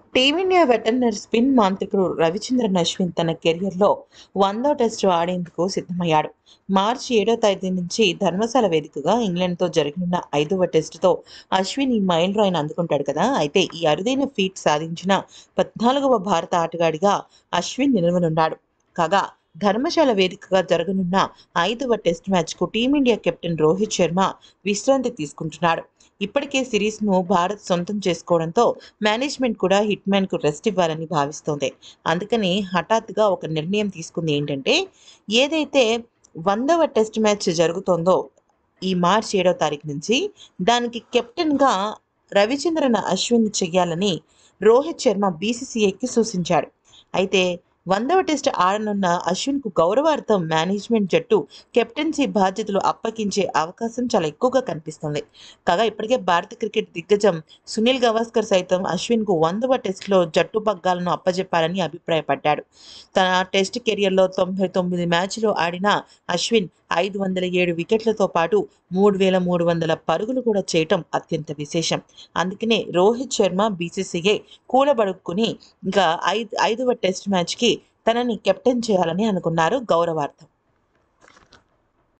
Team India veterinary spin మాంత్రికుడు రవిచంద్రన్ అశ్విన్ తన కెరియర్లో 100వ టెస్టు ఆడేందుకు సిద్ధమయ్యాడు. మార్చి 7వ తేదీ నుంచి ధర్మశాల వేదికగా ఇంగ్లాండ్తో జరగనున్న 5వ టెస్టుతో అశ్విన్ ఈ మైలురాయిని అందుకుంటాడు కదా. అయితే ఈ అరుదైన ఫీట్ సాధించిన 14వ భారత ఆటగాడిగా అశ్విన్ నిలవనున్నాడు. కాగా ధర్మశాల వేదికగా జరగనున్న 5వ టెస్ట్ మ్యాచ్కు టీమిండియా కెప్టెన్ రోహిత్ శర్మ విశ్రాంతి తీసుకుంటున్నాడు. ఇప్పటికే సిరీస్ను భారత్ సొంతం చేసుకోవడంతో మేనేజ్మెంట్ కూడా హిట్ మ్యాన్కు రెస్ట్ ఇవ్వాలని భావిస్తోంది. అందుకని హఠాత్తుగా ఒక నిర్ణయం తీసుకుంది ఏంటంటే, ఏదైతే 100వ టెస్ట్ మ్యాచ్ జరుగుతోందో ఈ మార్చి 7వ తారీఖు నుంచి, దానికి కెప్టెన్గా రవిచంద్రన్ అశ్విన్ చెయ్యాలని రోహిత్ శర్మ బీసీసీఐకి సూచించాడు. అయితే 100వ టెస్ట్ ఆడనున్న అశ్విన్కు గౌరవార్థం మేనేజ్మెంట్ జట్టు కెప్టెన్సీ బాధ్యతలు అప్పగించే అవకాశం చాలా ఎక్కువగా కనిపిస్తుంది. కాగా ఇప్పటికే భారత క్రికెట్ దిగ్గజం సునీల్ గవాస్కర్ సైతం అశ్విన్కు 100వ టెస్టులో జట్టు పగ్గాలను అప్పజెప్పాలని అభిప్రాయపడ్డాడు. తన టెస్ట్ కెరియర్లో 99 మ్యాచ్లు ఆడిన అశ్విన్ 507 వికెట్లతో పాటు 3300 పరుగులు కూడా చేయటం అత్యంత విశేషం. అందుకనే రోహిత్ శర్మ బీసీసీఐ కూలబడుక్కుని ఇంకా 5వ టెస్ట్ మ్యాచ్కి తనని కెప్టెన్ చేయాలని అనుకున్నారు గౌరవార్థం.